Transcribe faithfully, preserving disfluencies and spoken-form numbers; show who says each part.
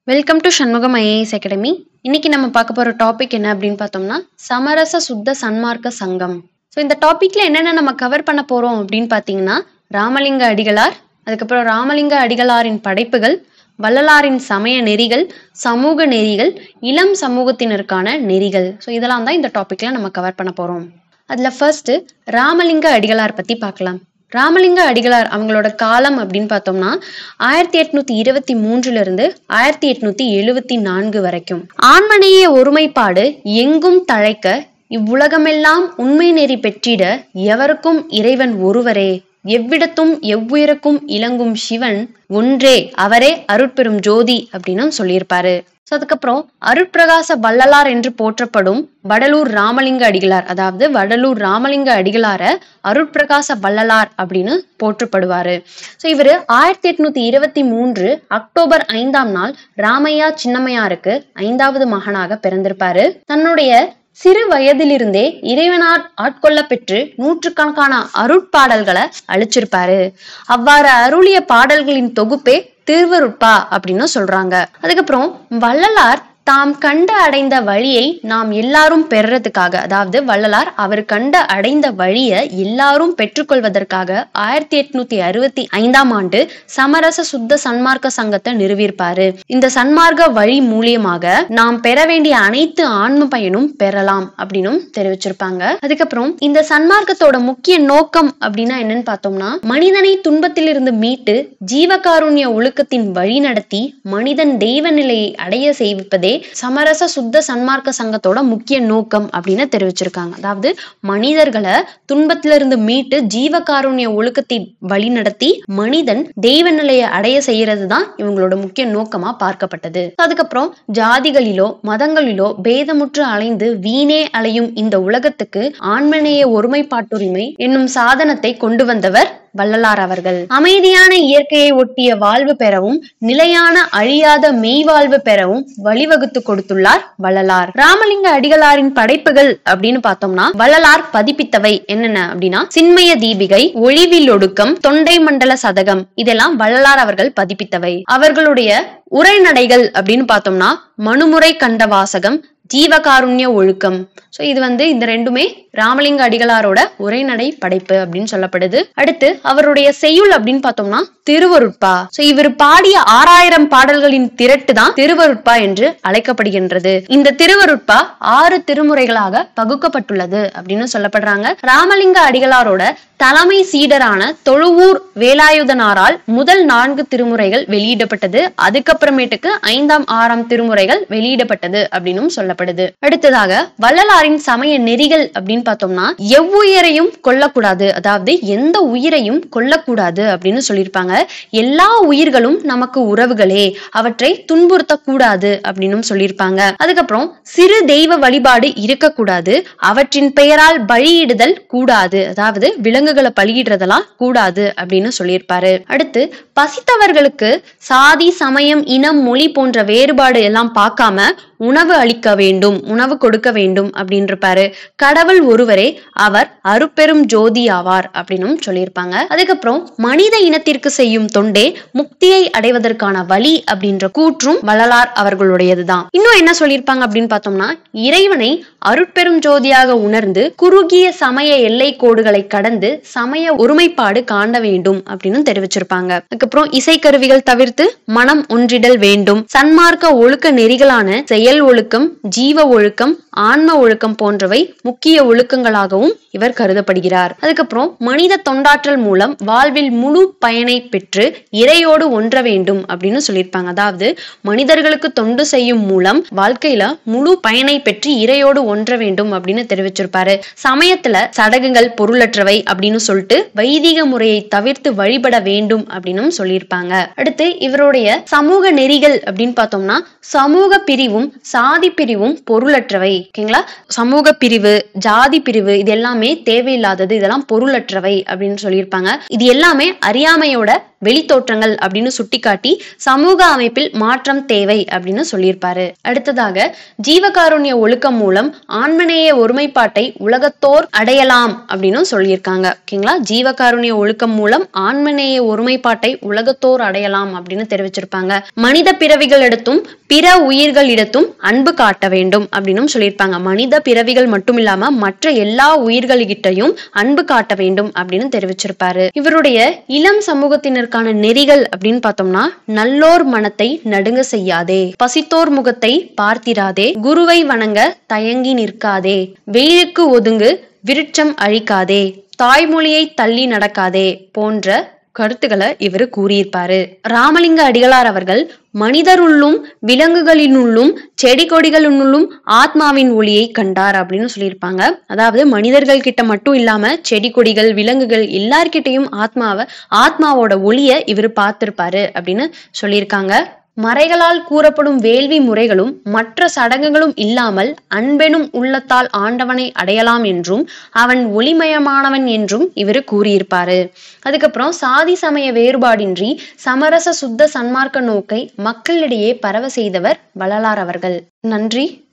Speaker 1: Welcome to Shanmugam IAS academy. இன்னைக்கு நம்ம பார்க்க போற டாபிக் என்ன அப்படின்னு பார்த்தோம்னா சமரச சுத்த சன்மார்க்க சங்கம். ஸோ இந்த டாபிக்ல என்னென்ன நம்ம கவர் பண்ண போறோம் அப்படின்னு பார்த்தீங்கன்னா ராமலிங்க அடிகளார், அதுக்கப்புறம் ராமலிங்க அடிகளாரின் படைப்புகள், வள்ளலாரின் சமய நெறிகள், சமூக நெறிகள், இளம் சமூகத்தினருக்கான நெறிகள். ஸோ இதெல்லாம் தான் இந்த டாபிக்ல நம்ம கவர் பண்ண போறோம். அதுல ஃபர்ஸ்ட் ராமலிங்க அடிகளார் பத்தி பார்க்கலாம். ராமலிங்க அடிகளார் அவங்களோட காலம் அப்படின்னு பார்த்தோம்னா ஆயிரத்தி எட்நூத்தி இருபத்தி மூன்றுல இருந்து ஆயிரத்தி எட்நூத்தி எழுவத்தி நான்கு வரைக்கும். ஆண்மனைய ஒருமைப்பாடு எங்கும் தழைக்க இவ்வுலகமெல்லாம் உண்மை நெறி பெற்றிட எவருக்கும் இறைவன் ஒருவரே, எவ்விடத்தும் எவ்வுயிருக்கும் இலங்கும் சிவன் ஒன்றே, அவரே அருட்பெரும் ஜோதி அப்படின்னு சொல்லியிருப்பாரு. ஸோ அதுக்கப்புறம் அருட்பிரகாச வள்ளலார் என்று போற்றப்படும் வடலூர் ராமலிங்க அடிகளார், அதாவது வடலூர் ராமலிங்க அடிகளார அருட்பிரகாச வள்ளலார் அப்படின்னு போற்றப்படுவாரு. ஸோ இவரு ஆயிரத்தி எட்நூத்தி இருபத்தி மூன்று அக்டோபர் ஐந்தாம் நாள் ராமையா சின்னம்மையாருக்கு ஐந்தாவது மகனாக பிறந்திருப்பாரு. தன்னுடைய சிறு வயதிலிருந்தே இறைவனார் ஆட்கொள்ள பெற்று நூற்றுக்கணக்கான அருட்பாடல்களை அழிச்சிருப்பாரு. அவ்வாறு அருளிய பாடல்களின் தொகுப்பே திருவருட்பா அப்படின்னு சொல்றாங்க. அதுக்கப்புறம் வள்ளலார் தாம் கண்டு அடைந்த வழியை நாம் எல்லாரும் பெறறதுக்காக, அதாவது வள்ளலார் அவர் கண்டு அடைந்த வழியை எல்லாரும் பெற்றுக்கொள்வதற்காக ஆயிரத்தி எட்நூத்தி அறுபத்தி ஐந்தாம் ஆண்டு சமரச சுத்த சன்மார்க்க சங்கத்தை நிறுவியிருப்பாரு. இந்த சன்மார்க்க வழி மூலியமாக நாம் பெற வேண்டிய அனைத்து ஆன்ம பயனும் பெறலாம் அப்படின்னு தெரிவிச்சிருப்பாங்க. அதுக்கப்புறம் இந்த சன்மார்க்கத்தோட முக்கிய நோக்கம் அப்படின்னா என்னன்னு பார்த்தோம்னா மனிதனை துன்பத்திலிருந்து மீட்டு ஜீவகாருண்ய ஒழுக்கத்தின் வழி நடத்தி மனிதன் தெய்வ நிலையை அடைய செய்விப்பதே சமரச சுத்த சன்மார்க்க சங்கத்தோட முக்கிய நோக்கம் அப்படின்னு தெரிவிச்சிருக்காங்க. அதாவது மனிதர்களை துன்பத்திலிருந்து மீட்டு ஜீவகாருண்ய ஒழுக்கத்தை வழி நடத்தி மனிதன் தெய்வ நிலையை அடைய செய்யறது தான் இவங்களோட முக்கிய நோக்கமா பார்க்கப்பட்டது. அதுக்கப்புறம் ஜாதிகளிலோ மதங்களிலோ பேதமுற்று அலைந்து வீணே அலையும் இந்த உலகத்துக்கு ஆண்மநேய ஒருமைப்பாட்டுரிமை என்னும் சாதனத்தை கொண்டு வந்தவர் வள்ளலார் அவர்கள். அமைதியான இயற்கையை ஒட்டிய வாழ்வு பெறவும் நிலையான அழியாத மெய்வாழ்வு பெறவும் வழிவகுத்து கொடுத்துள்ளார் வள்ளலார். ராமலிங்க அடிகளாரின் படைப்புகள் அப்படின்னு பார்த்தோம்னா வள்ளலார் பதிப்பித்தவை என்னென்ன அப்படின்னா சின்மய தீபிகை, ஒளிவில் ஒடுக்கம், தொண்டை மண்டல சதகம், இதெல்லாம் வள்ளலார் அவர்கள் பதிப்பித்தவை. அவர்களுடைய உரைநடைகள் அப்படின்னு பார்த்தோம்னா மனுமுறை கண்ட வாசகம், ஜீவகாருண்ய ஒழுக்கம். சோ இது வந்து இந்த ரெண்டுமே ராமலிங்க அடிகளாரோட உரைநடை படைப்பு அப்படின்னு சொல்லப்படுது. அடுத்து அவருடைய செய்யுள் அப்படின்னு பார்த்தோம்னா திருவருட்பா. சோ இவர் பாடிய ஆறாயிரம் பாடல்களின் திரட்டு தான் திருவருட்பா என்று அழைக்கப்படுகின்றது. இந்த திருவருட்பா ஆறு திருமுறைகளாக பகுக்கப்பட்டுள்ளது அப்படின்னு சொல்லப்படுறாங்க. ராமலிங்க அடிகளாரோட தலைமை சீடரான தொழுவூர் வேலாயுதனாரால் முதல் நான்கு திருமுறைகள் வெளியிடப்பட்டது. அதுக்கப்புறமேட்டுக்கு ஐந்தாம் ஆறாம் திருமுறைகள் வெளியிடப்பட்டது அப்படின்னு சொல்லப்படுது. அடுத்ததாக வள்ளலாரின் சமய நெறிகள் அப்படின்னு பார்த்தோம்னா எவ்வுயிரையும் கொல்லக்கூடாது, அதாவது எந்த உயிரையும் கொல்லக்கூடாது அப்படின்னு சொல்லியிருப்பாங்க. எல்லா உயிர்களும் நமக்கு உறவுகளே, அவற்றை துன்புறுத்த கூடாது அப்படின்னு சொல்லியிருப்பாங்க. அதுக்கப்புறம் சிறு தெய்வ வழிபாடு இருக்கக்கூடாது, அவற்றின் பெயரால் பலியிடுதல் கூடாது, அதாவது விலங்குகளை பலியிடுறதெல்லாம் கூடாது அப்படின்னு சொல்லியிருப்பாரு. அடுத்து பசித்தவர்களுக்கு சாதி சமயம் இனம் மொழி போன்ற வேறுபாடு எல்லாம் பார்க்காம உணவு அளிக்க வேண்டும், உணவு கொடுக்க வேண்டும் அப்படின்னு இருப்பாரு. கடவுள் ஒருவரே, அவர் அருட்பெரும் ஜோதி ஆவார் அப்படின்னு சொல்லியிருப்பாங்க. அதுக்கப்புறம் மனித இனத்திற்கு செய்யும் தொண்டே முக்தியை அடைவதற்கான வழி அப்படின்ற கூற்றும் வள்ளலார் அவர்களுடையதுதான். இன்னும் என்ன சொல்லியிருப்பாங்க அப்படின்னு பார்த்தோம்னா இறைவனை அருட்பெரும் ஜோதியாக உணர்ந்து குறுகிய சமய எல்லை கோடுகளை கடந்து சமய ஒருமைப்பாடு காண்ட வேண்டும் அப்படின்னு தெரிவிச்சிருப்பாங்க. அதுக்கப்புறம் இசைக்கருவிகள் தவிர்த்து மனம் ஒன்றிடல் வேண்டும், சன்மார்க்க ஒழுக்க நெறிகளான செயல் ஒழுக்கம், ஜீவ ஒழுக்கம், ஆன்ம ஒழுக்கம் போன்றவை முக்கிய ஒழுக்கங்களாகவும் இவர் கருதப்படுகிறார். அதுக்கப்புறம் மனித தொண்டாற்றல் மூலம் வாழ்வில் முழு பயனை பெற்று இறையோடு ஒன்ற வேண்டும் அப்படின்னு சொல்லியிருப்பாங்க. அதாவது மனிதர்களுக்கு தொண்டு செய்யும் மூலம் வாழ்க்கையில முழு பயனை பெற்று இறையோடு ஒன்ற வேண்டும் அப்படின்னு தெரிவிச்சிருப்பாரு. சமயத்துல சடங்குகள் பொருளற்றவை அப்படின்னு சொல்லிட்டு வைதிக முறையை தவிர்த்து வழிபட வேண்டும் அப்படின்னு சொல்லியிருப்பாங்க. அடுத்து இவருடைய சமூக நெறிகள் அப்படின்னு பார்த்தோம்னா சமூக பிரிவும் சாதி பிரிவும் பொருளற்றவை. ஓகேங்களா, சமூக பிரிவு ஜாதி பிரிவு இது எல்லாமே தேவையில்லாதது, இதெல்லாம் பொருளற்றவை அப்படின்னு சொல்லியிருப்பாங்க. இது எல்லாமே அறியாமையோட வெளித்தோற்றங்கள் அப்படின்னு சுட்டிக்காட்டி சமூக அமைப்பில் மாற்றம் தேவை அப்படின்னு சொல்லியிருப்பாரு. அடுத்ததாக ஜீவகாருண்ய ஒழுக்கம் மூலம் ஆன்மநேய ஒருமைப்பாட்டை உலகத்தோர் அடையலாம் அப்படின்னு சொல்லியிருக்காங்க. ஓகேங்களா, ஜீவகாருண்ய ஒழுக்கம் மூலம் ஆன்மநேய ஒருமைப்பாட்டை உலகத்தோர் அடையலாம் அப்படின்னு தெரிவிச்சிருப்பாங்க. மனித பிறவிகளிடத்தும் பிற உயிர்களிடத்தும் அன்பு காட்ட வேண்டும் அப்படின்னு சொல்லியிருப்பாங்க. மனித பிறவிகள் மட்டும் இல்லாம மற்ற எல்லா உயிர்களிகிட்டையும் அன்பு காட்ட வேண்டும் அப்படின்னு தெரிவிச்சிருப்பாரு. இவருடைய இளம் சமூகத்தினருக்கான நெறிகள் அப்படின்னு பார்த்தோம்னா, நல்லோர் மனத்தை நடுங்க செய்யாதே, பசித்தோர் முகத்தை பார்த்திராதே, குருவை வணங்க தயங்கி நிற்காதே, வெயிலுக்கு ஒதுங்கு, விருட்சம் அழிக்காதே, தாய்மொழியை தள்ளி நடக்காதே போன்ற கருத்துக்களை இவர் கூறியிருப்பாரு. ராமலிங்க அடிகளார் அவர்கள் மனிதருள்ளும் விலங்குகளினுள்ளும் செடி கொடிகளினுள்ளும் ஆத்மாவின் ஒளியை கண்டார் அப்படின்னு சொல்லியிருப்பாங்க. அதாவது மனிதர்கள் கிட்ட மட்டும் இல்லாம செடி கொடிகள் விலங்குகள் எல்லார்கிட்டையும் ஆத்மாவை ஆத்மாவோட ஒளியை இவர் பார்த்திருப்பாரு அப்படின்னு சொல்லியிருக்காங்க. மறைகளால் கூறப்படும் வேள்வி முறைகளும் மற்ற சடங்குகளும் இல்லாமல் அன்பெனும் உள்ளத்தால் ஆண்டவனை அடையலாம் என்றும் அவன் ஒளிமயமானவன் என்றும் இவர் கூறியிருப்பாரு. அதுக்கப்புறம் சாதி சமய வேறுபாடின்றி சமரச சுத்த சன்மார்க்க நோக்கை மக்களிடையே பரவ செய்தவர் வள்ளலார் அவர்கள். நன்றி.